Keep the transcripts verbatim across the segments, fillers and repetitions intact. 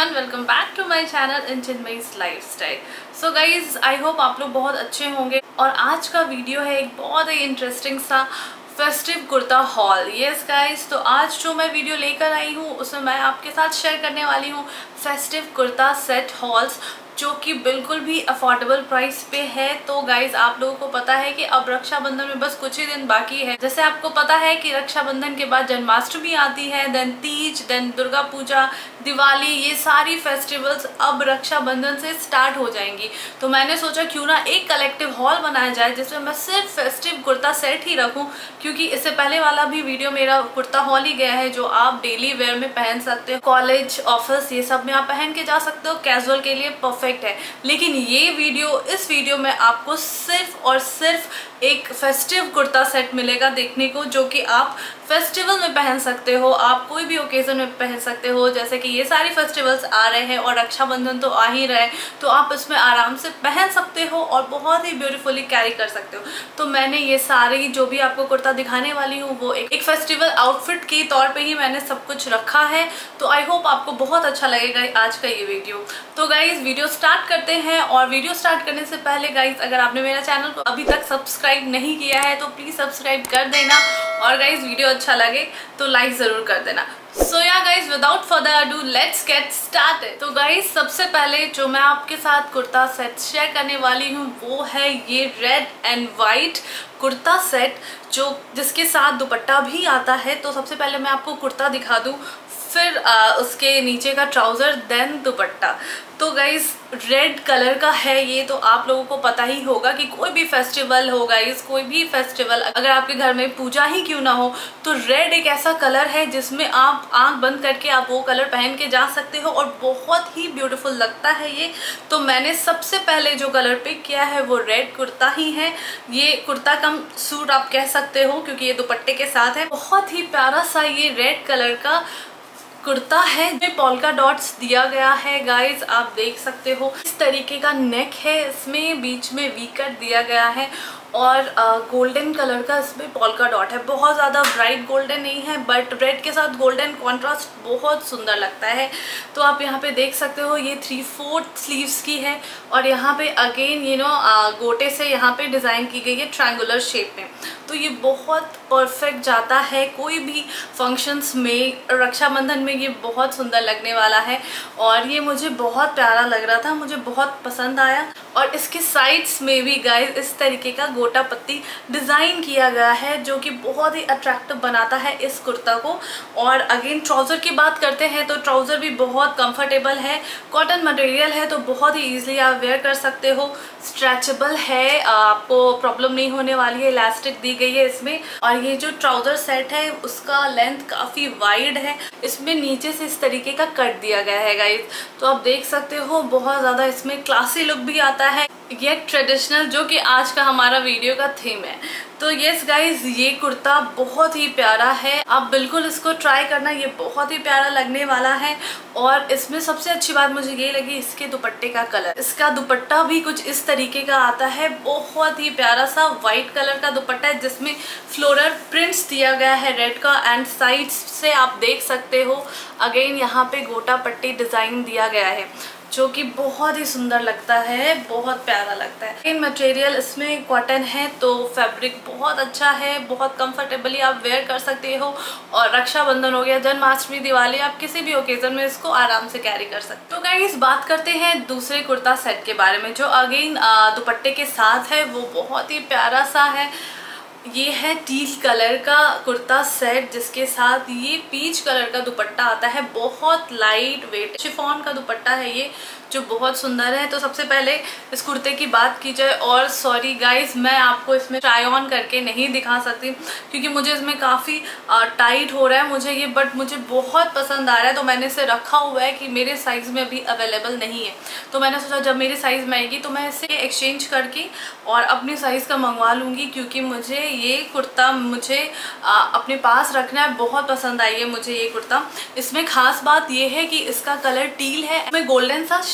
Everyone, welcome back to my channel in Chinmayee's lifestyle. So guys, I hope आप लोग बहुत अच्छे होंगे। और आज का वीडियो है एक बहुत ही इंटरेस्टिंग सा festive kurta haul. Yes guys, तो आज जो मैं वीडियो लेकर आई हूँ उसमें मैं आपके साथ शेयर करने वाली हूँ फेस्टिव कुर्ता सेट हॉल्स, जो कि बिल्कुल भी अफोर्डेबल प्राइस पे है। तो गाइज, आप लोगों को पता है कि अब रक्षाबंधन में बस कुछ ही दिन बाकी है। जैसे आपको पता है कि रक्षाबंधन के बाद जन्माष्टमी आती है, देन तीज, देन दुर्गा पूजा, दिवाली, ये सारी फेस्टिवल्स अब रक्षाबंधन से स्टार्ट हो जाएंगी। तो मैंने सोचा क्यों ना एक कलेक्टिव हॉल बनाया जाए जिसमें मैं सिर्फ फेस्टिव कुर्ता सेट ही रखूं, क्योंकि इससे पहले वाला भी वीडियो मेरा कुर्ता हॉल ही गया है जो आप डेली वेयर में पहन सकते हो, कॉलेज, ऑफिस, ये सब में आप पहन के जा सकते हो, कैजुअल के लिए परफेक्ट है। लेकिन ये वीडियो इस वीडियो में आपको सिर्फ और सिर्फ एक फेस्टिव कुर्ता सेट मिलेगा देखने को, जो कि आप फेस्टिवल में पहन सकते हो, आप कोई भी ओकेजन में पहन सकते हो। जैसे कि ये सारी फेस्टिवल्स आ रहे हैं और रक्षाबंधन तो आ ही रहे, तो आप इसमें आराम से पहन सकते हो और बहुत ही ब्यूटीफुली कैरी कर सकते हो। तो मैंने ये सारी जो भी आपको कुर्ता दिखाने वाली हूँ वो एक, एक फेस्टिवल आउटफिट के तौर पे ही मैंने सब कुछ रखा है। तो आई होप आपको बहुत अच्छा लगेगा आज का ये वीडियो। तो गाइज, वीडियो स्टार्ट करते हैं। और वीडियो स्टार्ट करने से पहले गाइज, अगर आपने मेरा चैनल को अभी तक सब्सक्राइब नहीं किया है तो प्लीज सब्सक्राइब कर देना, और गाइज वीडियो अच्छा लगे तो लाइक जरूर कर देना। So ya guys, without further ado let's get started. तो गाइज, सबसे पहले जो मैं आपके साथ कुर्ता सेट शेयर करने वाली हूँ वो है ये red and white kurta set, जो जिसके साथ दुपट्टा भी आता है। तो सबसे पहले मैं आपको कुर्ता दिखा दूँ, फिर आ, उसके नीचे का ट्राउजर, देन दुपट्टा। तो गाइज, रेड कलर का है ये, तो आप लोगों को पता ही होगा कि कोई भी फेस्टिवल हो गाइज, कोई भी फेस्टिवल, अगर आपके घर में पूजा ही क्यों ना हो, तो रेड एक ऐसा कलर है जिसमें आप आंख बंद करके आप वो कलर पहन के जा सकते हो और बहुत ही ब्यूटीफुल लगता है ये। तो मैंने सबसे पहले जो कलर पिक किया है वो रेड कुर्ता ही है। ये कुर्ता कम सूट आप कह सकते हो, क्योंकि ये दुपट्टे के साथ है। बहुत ही प्यारा सा ये रेड कलर का कुर्ता है, में पोल्का डॉट्स दिया गया है गाइज, आप देख सकते हो। इस तरीके का नेक है, इसमें बीच में वी कट दिया गया है और गोल्डन कलर का इसमें पोल्का डॉट है। बहुत ज़्यादा ब्राइट गोल्डन नहीं है, बट रेड के साथ गोल्डन कॉन्ट्रास्ट बहुत सुंदर लगता है। तो आप यहाँ पे देख सकते हो ये थ्री फोर्थ स्लीव्स की है, और यहाँ पे अगेन यू नो गोटे से यहाँ पे डिज़ाइन की गई है ट्रायंगुलर शेप में। तो ये बहुत परफेक्ट जाता है कोई भी फंक्शंस में, रक्षाबंधन में ये बहुत सुंदर लगने वाला है। और ये मुझे बहुत प्यारा लग रहा था, मुझे बहुत पसंद आया। और इसके साइड्स में भी गाइस इस तरीके का गोटा पत्ती डिज़ाइन किया गया है, जो कि बहुत ही अट्रैक्टिव बनाता है इस कुर्ता को। और अगेन ट्राउज़र की बात करते हैं तो ट्राउज़र भी बहुत कंफर्टेबल है, कॉटन मटेरियल है, तो बहुत ही ईजिली आप वेयर कर सकते हो। स्ट्रेचेबल है, आपको प्रॉब्लम नहीं होने वाली है, इलास्टिक दी गई है इसमें। और ये जो ट्राउज़र सेट है उसका लेंथ काफ़ी वाइड है, इसमें नीचे से इस तरीके का कट दिया गया है गाइस। तो आप देख सकते हो बहुत ज़्यादा इसमें क्लासी लुक भी आता है, ये ट्रेडिशनल, जो कि आज का हमारा वीडियो का थीम है। तो यस गाइज, ये कुर्ता बहुत ही प्यारा है, आप बिल्कुल इसको ट्राई करना, ये बहुत ही प्यारा लगने वाला है। और इसमें सबसे अच्छी बात मुझे ये लगी इसके दुपट्टे का कलर। इसका दुपट्टा भी कुछ इस तरीके का आता है, बहुत ही प्यारा सा वाइट कलर का दुपट्टा है जिसमें फ्लोरल प्रिंट्स दिया गया है रेड का, एंड साइड्स से आप देख सकते हो अगेन यहाँ पे गोटा पट्टी डिज़ाइन दिया गया है, जो कि बहुत ही सुंदर लगता है, बहुत प्यारा लगता है। इन मटेरियल इसमें कॉटन है, तो फैब्रिक बहुत अच्छा है, बहुत कंफर्टेबली आप वेयर कर सकते हो। और रक्षाबंधन हो गया, जन्माष्टमी, दिवाली, आप किसी भी ओकेजन में इसको आराम से कैरी कर सकते हो। तो गाइस, बात करते हैं दूसरे कुर्ता सेट के बारे में, जो अगेन दुपट्टे के साथ है, वो बहुत ही प्यारा सा है। ये है टील कलर का कुर्ता सेट, जिसके साथ ये पीच कलर का दुपट्टा आता है, बहुत लाइट वेट शिफॉन का दुपट्टा है ये, जो बहुत सुंदर है। तो सबसे पहले इस कुर्ते की बात की जाए, और सॉरी गाइस, मैं आपको इसमें ट्राई ऑन करके नहीं दिखा सकती क्योंकि मुझे इसमें काफ़ी टाइट हो रहा है मुझे ये, बट मुझे बहुत पसंद आ रहा है। तो मैंने इसे रखा हुआ है कि मेरे साइज़ में अभी अवेलेबल नहीं है, तो मैंने सोचा जब मेरे साइज़ में आएगी तो मैं इसे एक्सचेंज करके और अपनी साइज़ का मंगवा लूँगी, क्योंकि मुझे ये कुर्ता मुझे आ, अपने पास रखना है। बहुत पसंद आई है मुझे ये कुर्ता। इसमें खास बात ये है कि इसका कलर टील है, इसमें गोल्डन सा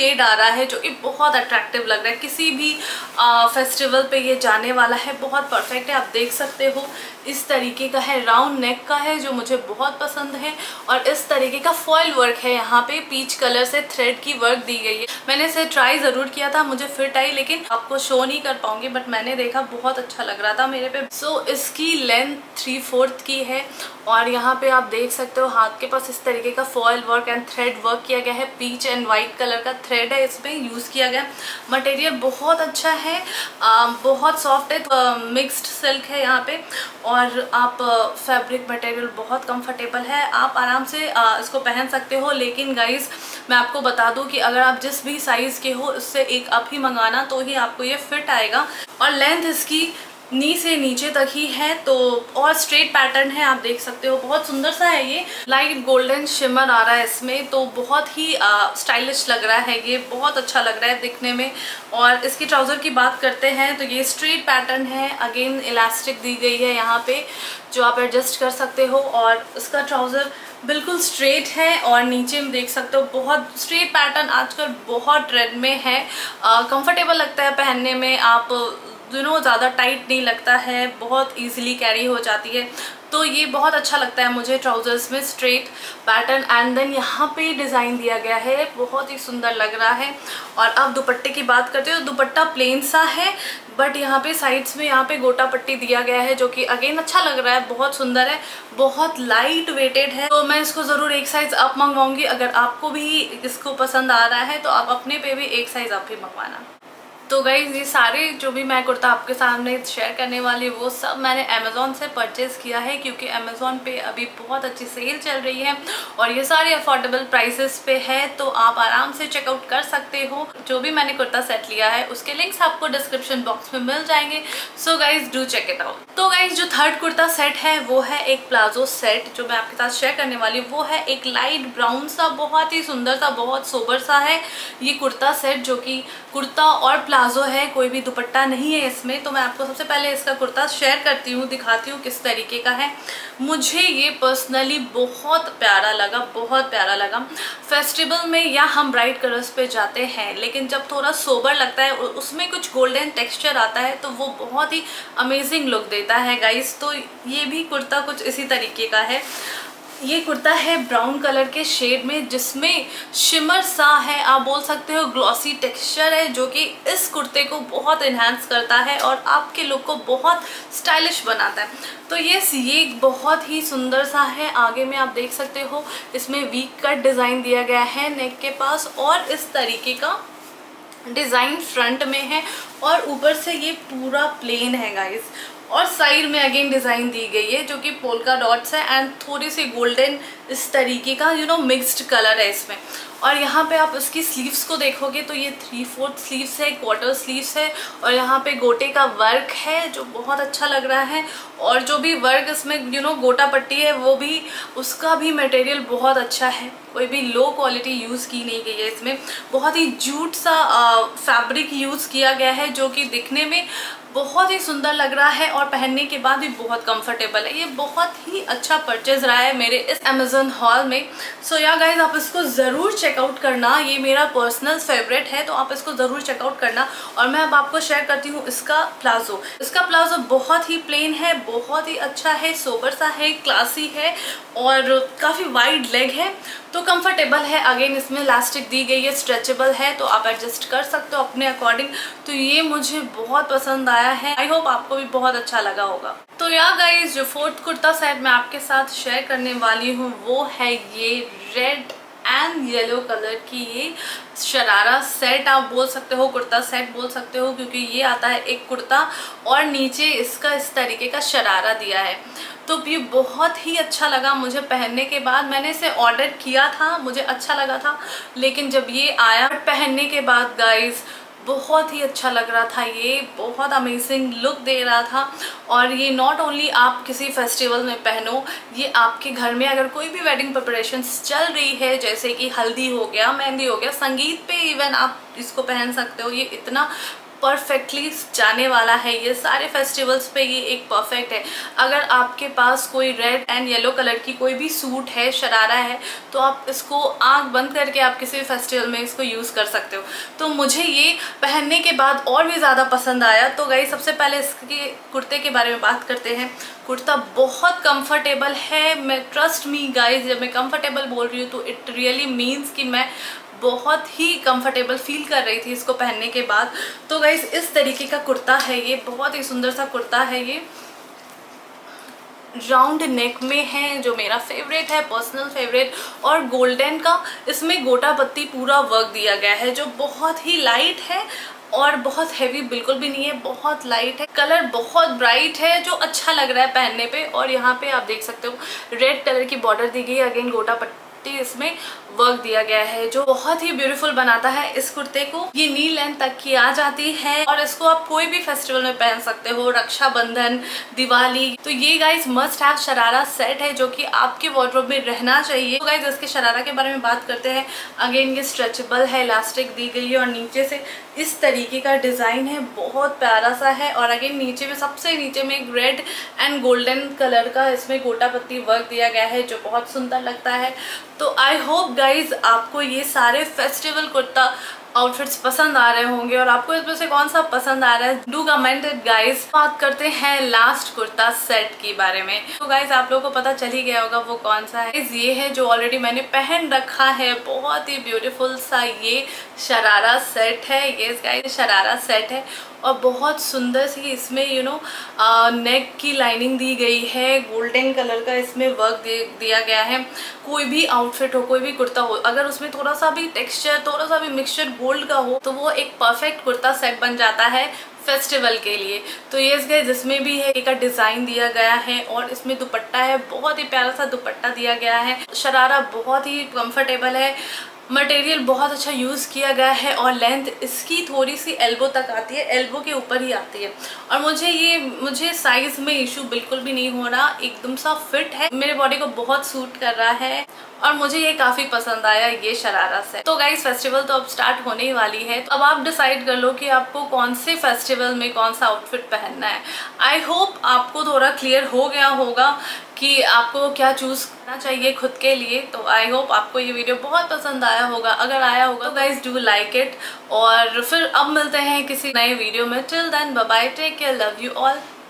शेड आ रहा है जो कि बहुत अट्रैक्टिव लग रहा है, किसी भी आ, फेस्टिवल पे ये जाने वाला है, बहुत परफेक्ट है। आप देख सकते हो इस तरीके का है, राउंड नेक का है जो मुझे बहुत पसंद है, और इस तरीके का फॉइल वर्क है, यहाँ पे पीच कलर से थ्रेड की वर्क दी गई है। मैंने इसे ट्राई ज़रूर किया था, मुझे फिट आई, लेकिन आपको शो नहीं कर पाऊंगी, बट मैंने देखा बहुत अच्छा लग रहा था मेरे पे। सो so, इसकी लेंथ थ्री फोर्थ की है, और यहाँ पे आप देख सकते हो हाथ के पास इस तरीके का foil work and thread work किया गया है, पीच एंड वाइट कलर का थ्रेड है इसमें यूज़ किया गया। मटेरियल बहुत अच्छा है, आ, बहुत सॉफ्ट है, मिक्स्ड सिल्क है यहाँ पे, और आप फैब्रिक मटेरियल बहुत कंफर्टेबल है, आप आराम से आ, इसको पहन सकते हो। लेकिन गाइज मैं आपको बता दूं कि अगर आप जिस भी साइज़ के हो उससे एक अप ही मंगाना तो ही आपको ये फिट आएगा, और लेंथ इसकी नी से नीचे तक ही है, तो और स्ट्रेट पैटर्न है, आप देख सकते हो बहुत सुंदर सा है। ये लाइट गोल्डन शिमर आ रहा है इसमें, तो बहुत ही स्टाइलिश लग रहा है, ये बहुत अच्छा लग रहा है दिखने में। और इसकी ट्राउज़र की बात करते हैं तो ये स्ट्रेट पैटर्न है, अगेन इलास्टिक दी गई है यहाँ पे जो आप एडजस्ट कर सकते हो, और इसका ट्राउज़र बिल्कुल स्ट्रेट है, और नीचे में देख सकते हो बहुत स्ट्रेट पैटर्न आजकल बहुत ट्रेंड में है, कंफर्टेबल लगता है पहनने में, आप यू नो ज़्यादा टाइट नहीं लगता है, बहुत इजीली कैरी हो जाती है, तो ये बहुत अच्छा लगता है मुझे ट्राउजर्स में स्ट्रेट पैटर्न। एंड देन यहाँ पे डिज़ाइन दिया गया है, बहुत ही सुंदर लग रहा है। और अब दुपट्टे की बात करते हो, दुपट्टा प्लेन सा है, बट यहाँ पे साइड्स में यहाँ पे गोटा पट्टी दिया गया है जो कि अगेन अच्छा लग रहा है, बहुत सुंदर है, बहुत लाइट वेटेड है। तो मैं इसको ज़रूर एक साइज़ अप मंगवाऊंगी, अगर आपको भी इसको पसंद आ रहा है तो आप अपने पे भी एक साइज़ अप ही मंगवाना। तो गाइज ये सारे जो भी मैं कुर्ता आपके सामने शेयर करने वाली वो सब मैंने अमेज़ॉन से परचेज़ किया है, क्योंकि अमेज़ॉन पे अभी बहुत अच्छी सेल चल रही है और ये सारे अफोर्डेबल प्राइसेस पे है, तो आप आराम से चेकआउट कर सकते हो। जो भी मैंने कुर्ता सेट लिया है उसके लिंक्स आपको डिस्क्रिप्शन बॉक्स में मिल जाएंगे, so guys do check it out. तो गाइज जो थर्ड कुर्ता सेट है वो है एक प्लाजो सेट, जो मैं आपके साथ शेयर करने वाली हूँ वो है एक लाइट ब्राउन सा, बहुत ही सुंदर सा, बहुत सोबर सा है ये कुर्ता सेट, जो कि कुर्ता और प्लाजो है, कोई भी दुपट्टा नहीं है इसमें। तो मैं आपको सबसे पहले इसका कुर्ता शेयर करती हूँ, दिखाती हूँ किस तरीके का है। मुझे ये पर्सनली बहुत प्यारा लगा, बहुत प्यारा लगा। फेस्टिवल में या हम ब्राइट कलर्स पे जाते हैं, लेकिन जब थोड़ा सोबर लगता है उसमें कुछ गोल्डन टेक्सचर आता है तो वो बहुत ही अमेजिंग लुक देता है गाइस। तो ये भी कुर्ता कुछ इसी तरीके का है। ये कुर्ता है ब्राउन कलर के शेड में, जिसमें शिमर सा है, आप बोल सकते हो ग्लॉसी टेक्सचर है, जो कि इस कुर्ते को बहुत इन्हांस करता है और आपके लुक को बहुत स्टाइलिश बनाता है। तो ये ये बहुत ही सुंदर सा है। आगे में आप देख सकते हो इसमें वी कट डिज़ाइन दिया गया है नेक के पास, और इस तरीके का डिज़ाइन फ्रंट में है, और ऊपर से ये पूरा प्लेन है गाइस, और साइड में अगेन डिज़ाइन दी गई है जो कि पोल्का डॉट्स है एंड थोड़ी सी गोल्डन इस तरीके का यू नो मिक्स्ड कलर है इसमें। और यहाँ पे आप इसकी स्लीव्स को देखोगे तो ये थ्री फोर्थ स्लीव्स है, क्वार्टर स्लीव्स है, और यहाँ पे गोटे का वर्क है जो बहुत अच्छा लग रहा है। और जो भी वर्क इसमें यू नो गोटा पट्टी है वो भी, उसका भी मटेरियल बहुत अच्छा है, कोई भी लो क्वालिटी यूज़ की नहीं गई है इसमें। बहुत ही जूट सा फैब्रिक यूज़ किया गया है जो कि दिखने में बहुत ही सुंदर लग रहा है और पहनने के बाद भी बहुत कंफर्टेबल है। ये बहुत ही अच्छा परचेज रहा है मेरे इस अमेजन हॉल में। सो या गाइज आप इसको ज़रूर चेकआउट करना, ये मेरा पर्सनल फेवरेट है, तो आप इसको ज़रूर चेकआउट करना। और मैं अब आपको शेयर करती हूँ इसका प्लाजो। इसका प्लाजो बहुत ही प्लेन है, बहुत ही अच्छा है, सोबर सा है, क्लासी है, और काफ़ी वाइड लेग है, तो कंफर्टेबल है। अगेन इसमें इलास्टिक दी गई है, स्ट्रेचेबल है, तो आप एडजस्ट कर सकते हो अपने अकॉर्डिंग। तो ये मुझे बहुत पसंद आया है, आई होप आपको भी बहुत अच्छा लगा होगा। तो यार गाइस जो फोर्थ कुर्ता सेट मैं आपके साथ शेयर करने वाली हूँ वो है ये रेड एंड येलो कलर की ये शरारा सेट, आप बोल सकते हो, कुर्ता सेट बोल सकते हो, क्योंकि ये आता है एक कुर्ता और नीचे इसका इस तरीके का शरारा दिया है। तो ये बहुत ही अच्छा लगा मुझे पहनने के बाद। मैंने इसे ऑर्डर किया था, मुझे अच्छा लगा था, लेकिन जब ये आया पहनने के बाद गाइस बहुत ही अच्छा लग रहा था, ये बहुत अमेजिंग लुक दे रहा था। और ये नॉट ओनली आप किसी फेस्टिवल में पहनो, ये आपके घर में अगर कोई भी वेडिंग प्रिपरेशंस चल रही है, जैसे कि हल्दी हो गया, मेहंदी हो गया, संगीत पे इवन आप इसको पहन सकते हो। ये इतना परफेक्टली जाने वाला है। ये सारे फेस्टिवल्स पे ये एक परफेक्ट है। अगर आपके पास कोई रेड एंड येलो कलर की कोई भी सूट है, शरारा है, तो आप इसको आंख बंद करके आप किसी भी फेस्टिवल में इसको यूज़ कर सकते हो। तो मुझे ये पहनने के बाद और भी ज़्यादा पसंद आया। तो गाइस सबसे पहले इसके कुर्ते के बारे में बात करते हैं। कुर्ता बहुत कंफर्टेबल है। मैं ट्रस्ट मी गाइस, जब मैं कंफर्टेबल बोल रही हूँ तो इट रियली मीन्स कि मैं बहुत ही कंफर्टेबल फील कर रही थी इसको पहनने के बाद। तो गाइस इस तरीके का कुर्ता है ये, बहुत ही सुंदर सा कुर्ता है। ये राउंड नेक में है जो मेरा फेवरेट है, पर्सनल फेवरेट, और गोल्डन का इसमें गोटा पत्ती पूरा वर्क दिया गया है जो बहुत ही लाइट है और बहुत हैवी बिल्कुल भी नहीं है, बहुत लाइट है। कलर बहुत ब्राइट है जो अच्छा लग रहा है पहनने पे। और यहाँ पे आप देख सकते हो रेड कलर की बॉर्डर दी गई है, अगेन गोटा पत्ती इसमें वर्क दिया गया है जो बहुत ही ब्यूटीफुल बनाता है इस कुर्ते को। ये नी लेंथ तक की आ जाती है और इसको आप कोई भी फेस्टिवल में पहन सकते हो, रक्षाबंधन, दिवाली। तो ये guys must have sharara set है जो कि आपके वार्डरोब में रहना चाहिए। तो गाइज इसके शरारा के बारे में बात करते हैं। अगेन ये स्ट्रेचेबल है, इलास्टिक दी गई है और नीचे से इस तरीके का डिजाइन है, बहुत प्यारा सा है। और अगेन नीचे में सबसे नीचे में एक रेड एंड गोल्डन कलर का इसमें गोटा पत्ती वर्क दिया गया है जो बहुत सुंदर लगता है। तो आई होप गाइज आपको ये सारे फेस्टिवल कुर्ता आउटफिट्स पसंद आ रहे होंगे और आपको इसमें से कौन सा पसंद आ रहा है, डू कमेंट इट गाइज। बात करते हैं लास्ट कुर्ता सेट के बारे में। तो गाइज आप लोगों को पता चल ही गया होगा वो कौन सा है। ये है जो ऑलरेडी मैंने पहन रखा है, बहुत ही ब्यूटीफुल सा ये शरारा सेट है। ये गाइज शरारा सेट है और बहुत सुंदर सी इसमें यू नो नेक की लाइनिंग दी गई है, गोल्डन कलर का इसमें वर्क दिया गया है। कोई भी आउटफिट हो, कोई भी कुर्ता हो, अगर उसमें थोड़ा सा भी टेक्सचर, थोड़ा सा भी मिक्सचर गोल्ड का हो तो वो एक परफेक्ट कुर्ता सेट बन जाता है फेस्टिवल के लिए। तो ये इसके जिसमें भी है एक डिजाइन दिया गया है और इसमें दुपट्टा है, बहुत ही प्यारा सा दुपट्टा दिया गया है। शरारा बहुत ही कंफर्टेबल है, मटेरियल बहुत अच्छा यूज़ किया गया है और लेंथ इसकी थोड़ी सी एल्बो तक आती है, एल्बो के ऊपर ही आती है। और मुझे ये मुझे साइज में इशू बिल्कुल भी नहीं हो रहा, एकदम सा फिट है, मेरे बॉडी को बहुत सूट कर रहा है और मुझे ये काफ़ी पसंद आया ये शरारा से। तो गाइस फेस्टिवल तो अब स्टार्ट होने ही वाली है, तो अब आप डिसाइड कर लो कि आपको कौन से फेस्टिवल में कौन सा आउटफिट पहनना है। आई होप आपको थोड़ा क्लियर हो गया होगा कि आपको क्या चूज करना चाहिए खुद के लिए। तो आई होप आपको ये वीडियो बहुत पसंद आया होगा। अगर आया होगा तो गाइज डू लाइक इट और फिर अब मिलते हैं किसी नए वीडियो में। Till then bye bye, take care, love you all.